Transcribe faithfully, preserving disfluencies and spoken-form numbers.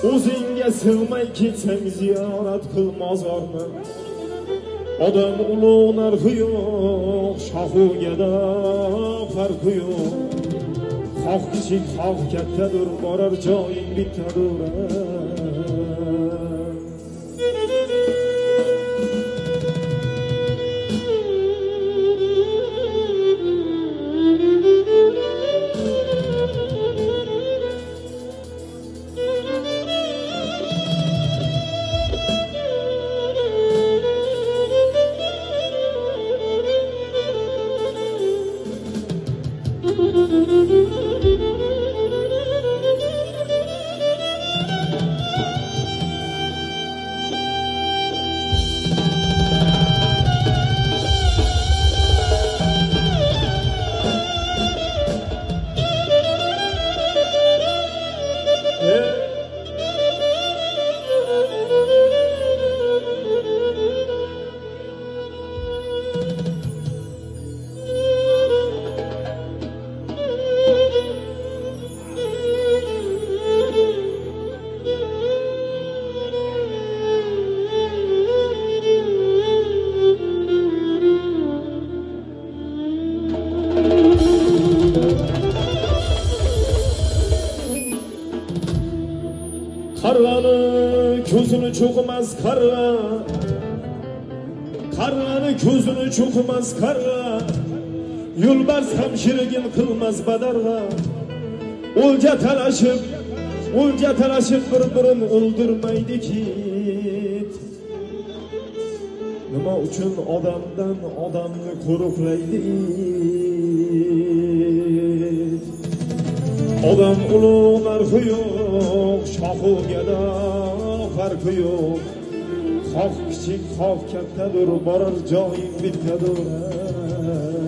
o'zingga sig'may ketsang ziyorat qil mozorni. Odam ulug' narxi yo'q, shohu gado farqi yo'q. Xoh kichik, xoh kattadir, borar joying bittadir. Qarg'ani ko'zini cho'qimas qarg'a, qarg'ani ko'zini cho'qimas qarg'a, yo'lbars ham shirigin qilmas badarg'a. O'lja talashib, o'lja talashib bir-birini o'ldirmaydi kit. Nima uchun odamdan odamni qo'riqlaydi? Odam ulug' narxi yo'q, shohu gado farqi yo'q. Xoh kichik, xoh kattadir, borar joying bittadir.